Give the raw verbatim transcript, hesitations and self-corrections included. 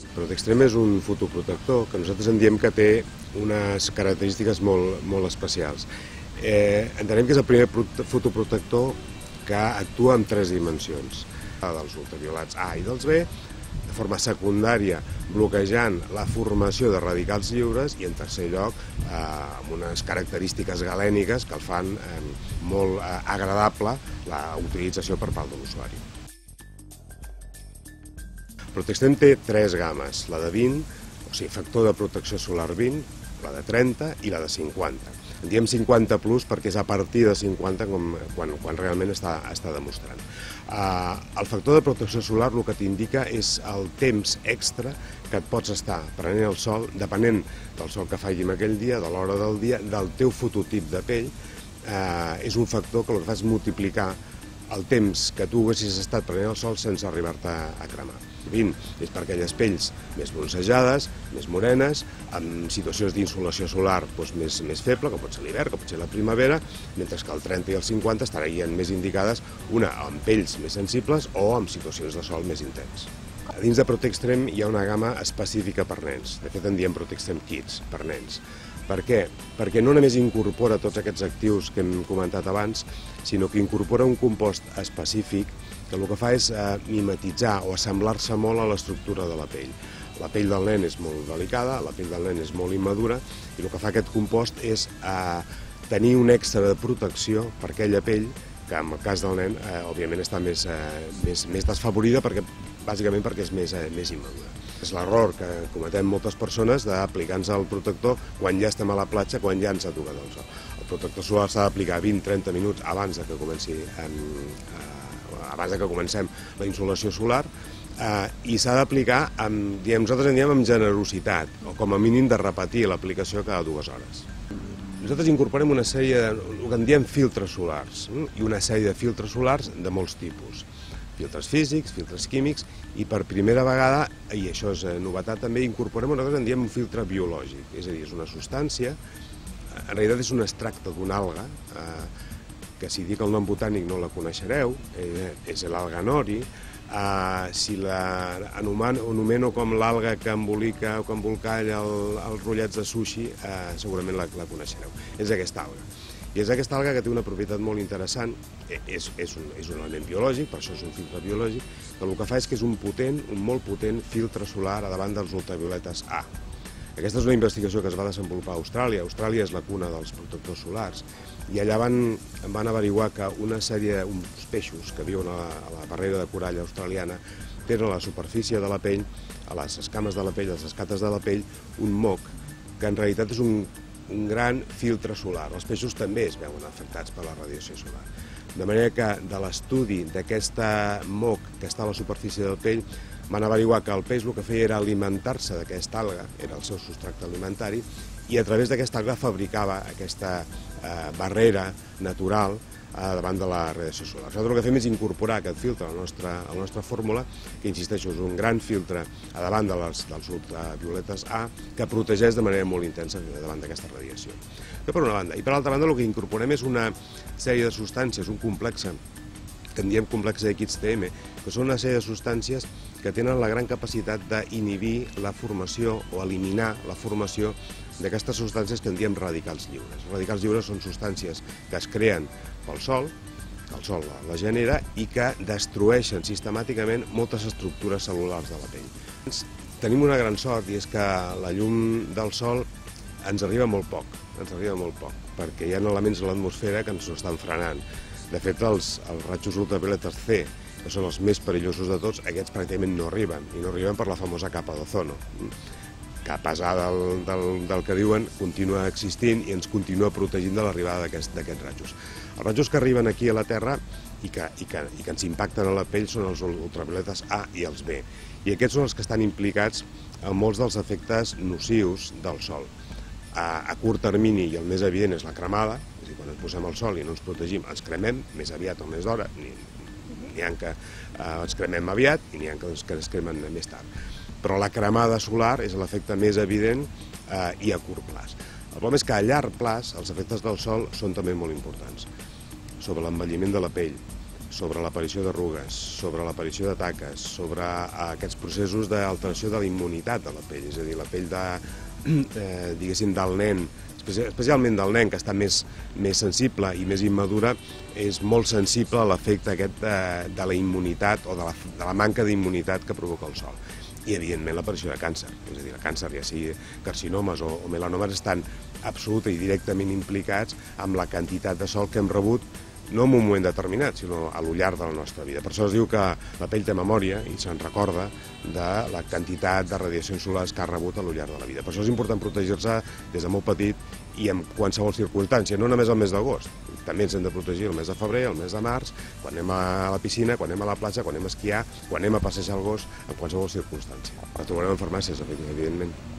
Protextrem és un fotoprotector que nosaltres en diem que té unes característiques molt, molt especials. Eh, entenem que és el primer fotoprotector que actua en tres dimensions, dels ultraviolats A i dels B, de forma secundària bloquejant la formació de radicals lliures i en tercer lloc eh, amb unes característiques galèniques que el fan eh, molt eh, agradable la utilització per part de l'usuari. Protextrem té tres games, la de vint, o sigui, factor de protecció solar vint, la de trenta i la de cinquanta. En diem cinquanta plus perquè és a partir de cinquanta com, quan, quan realment està, està demostrant. Uh, el factor de protecció solar el que t'indica és el temps extra que et pots estar prenent el sol, depenent del sol que faci aquell dia, de l'hora del dia, del teu fototip de pell. Uh, és un factor que el que fa és multiplicar el temps que tu haguessis estat prenent el sol sense arribar-te a cremar. vint és per aquelles pells més bronzejades, més morenes, amb situacions d'insolació solar doncs, més, més feble, com pot ser l'hivern, com pot ser la primavera, mentre que el trenta i el cinquanta estarien més indicades una amb pells més sensibles o amb situacions de sol més intens. A dins de Protextrem hi ha una gamma específica per nens, de fet en diem Protextrem Kids, per nens. Per què? Perquè no només incorpora tots aquests actius que hem comentat abans, sinó que incorpora un compost específic que el que fa és eh, mimetitzar o assemblar-se molt a l'estructura de la pell. La pell del nen és molt delicada, la pell del nen és molt immadura, i el que fa aquest compost és eh, tenir un extra de protecció per aquella pell que en el cas del nen, eh, òbviament, està més, eh, més, més desfavorida, perquè, bàsicament perquè és més, eh, més immadura. És l'error que cometem moltes persones d'aplicar-nos el protector quan ja estem a la platja, quan ja ens ha tocat el sol. El protector solar s'ha d'aplicar vint a trenta minuts abans de que comenci eh, abans de que comencem la insolació solar, eh, i s'ha d'aplicar, diem, nosaltres en diem amb generositat, o com a mínim de repetir l'aplicació cada dues hores. Nosaltres incorporem una sèrie de, el que en diem filtres solars, eh, i una sèrie de filtres solars de molts tipus. Filtres físics, filtres químics, i per primera vegada, i això és novetat també, incorporem, nosaltres en diem un filtre biològic, és a dir, és una substància, en realitat és un extracte d'una alga, eh, que si dic el nom botànic no la coneixereu, eh, és l'alga nori, eh, si la anomeno com l'alga que embolica o que embolcalla el, els rotllets de sushi, eh, segurament la, la coneixereu. És aquesta alga. I és aquesta alga que té una propietat molt interessant, és, és, un, és un element biològic, per això és un filtre biològic, que el que fa és que és un potent, un molt potent filtre solar a davant dels ultravioletes A. Aquesta és una investigació que es va desenvolupar a Austràlia. Austràlia és la cuna dels protectors solars, i allà van, van averiguar que una sèrie, uns peixos que viuen a la, a la barrera de corall australiana, tenen a la superfície de la pell, a les escames de la pell, a les escates de la pell, un moc, que en realitat és un, un gran filtre solar. Els peixos també es veuen afectats per la radiació solar. De manera que de l'estudi d'aquesta moc que està a la superfície de la pell, van averiguar que el peix el que feia era alimentar-se d'aquesta alga, era el seu substrat alimentari, i a través d'aquesta alga fabricava aquesta eh, barrera natural eh, davant de la radiació solar. Nosaltres el que fem és incorporar aquest filtre a la nostra, a la nostra fórmula, que insisteixo, és un gran filtre a davant de les, dels ultravioletes A, que protegeix de manera molt intensa davant d'aquesta radiació. Això per una banda. I per l'altra banda el que incorporem és una sèrie de substàncies, un complex, que en diem complex de X T M, que són una sèrie de substàncies que tenen la gran capacitat d'inhibir la formació o eliminar la formació d'aquestes substàncies que en diem radicals lliures. Els radicals lliures són substàncies que es creen pel sol, el sol la genera, i que destrueixen sistemàticament moltes estructures cel·lulars de la pell. Tenim una gran sort, i és que la llum del sol ens arriba molt poc, ens arriba molt poc, perquè hi ha elements a l'atmosfera que ens ho estan frenant. De fet, els, els rajos ultravioletes C, que són els més perillosos de tots, aquests pràcticament no arriben, i no arriben per la famosa capa d'ozono. Capa A del, del, del que diuen continua existint i ens continua protegint de l'arribada d'aquests rajos. Els rajos que arriben aquí a la Terra i que, i, que, i que ens impacten a la pell són els ultravioletes A i els B, i aquests són els que estan implicats en molts dels efectes nocius del sol. A, a curt termini, i el més evident, és la cremada, és a dir, quan ens posem al sol i no ens protegim, ens cremem més aviat o més d'hora, n'hi ha que eh, ens cremem aviat i n'hi ha que, que ens cremen més tard. Però la cremada solar és l'efecte més evident eh, i a curt plaç. El problema és que a llarg plaç els efectes del sol són també molt importants, sobre l'envelliment de la pell, sobre l'aparició d'arrugues, sobre l'aparició de taques, sobre aquests processos d'alteració de la immunitat de la pell, és a dir, la pell de, eh, diguéssim, del nen, especialment del nen, que està més, més sensible i més immadura, és molt sensible a l'efecte aquest de, de la immunitat o de la, de la manca d'immunitat que provoca el sol. I, evidentment, l'aparició de càncer. És a dir, el càncer, ja sigui carcinomes o, o melanomes, estan absolutament i directament implicats amb la quantitat de sol que hem rebut, no en un moment determinat, sinó a lo llarg de la nostra vida. Per això es diu que la pell té memòria i se'n recorda de la quantitat de radiacions solars que ha rebut a lo llarg de la vida. Per això és important protegir-se des de molt petit i en qualsevol circumstància, no només el mes d'agost. També ens hem de protegir el mes de febrer, el mes de març, quan anem a la piscina, quan anem a la platja, quan anem a esquiar, quan anem a passejar el gos, en qualsevol circumstància. La trobarem en farmàcies, evidentment.